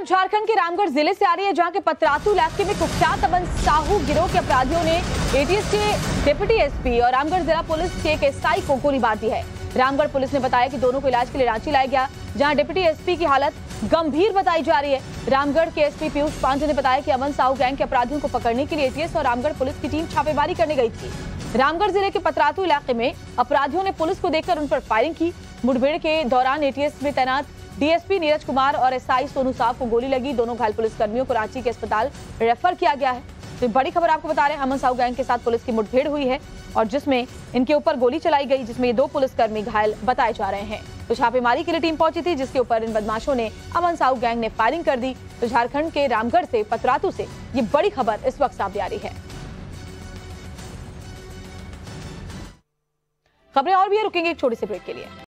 झारखंड के रामगढ़ जिले से आ रही है, जहां के पतरातू इलाके में कुख्यात अमन साहू गिरोह के अपराधियों ने एटीएस के डिप्टी एसपी और रामगढ़ जिला पुलिस के एक एसआई को गोली मार दी है। रामगढ़ पुलिस ने बताया कि दोनों को इलाज के लिए रांची लाया गया, जहां डिप्टी एसपी की हालत गंभीर बताई जा रही है। रामगढ़ के एसपी पीयूष पांडे ने बताया कि अमन साहू गैंग के अपराधियों को पकड़ने के लिए एटीएस और रामगढ़ पुलिस की टीम छापेमारी करने गई थी। रामगढ़ जिले के पतरातू इलाके में अपराधियों ने पुलिस को देखकर उन पर फायरिंग की। मुठभेड़ के दौरान एटीएस में तैनात डीएसपी नीरज कुमार और एसआई सोनू साहब को गोली लगी। दोनों घायल पुलिसकर्मियों को रांची के अस्पताल रेफर किया गया है। तो बड़ी खबर आपको बता रहे हैं, अमन साहू गैंग के साथ पुलिस की मुठभेड़ हुई है और जिसमें इनके ऊपर गोली चलाई गई, जिसमें ये 2 पुलिसकर्मी घायल बताए जा रहे हैं। तो छापेमारी के लिए टीम पहुंची थी, जिसके ऊपर इन बदमाशों ने अमन साहू गैंग ने फायरिंग कर दी। तो झारखंड के रामगढ़ से पतरातू से ये बड़ी खबर इस वक्त सामने आ रही है। खबरें और भी है, रुकेंगे एक छोटे से ब्रेक के लिए।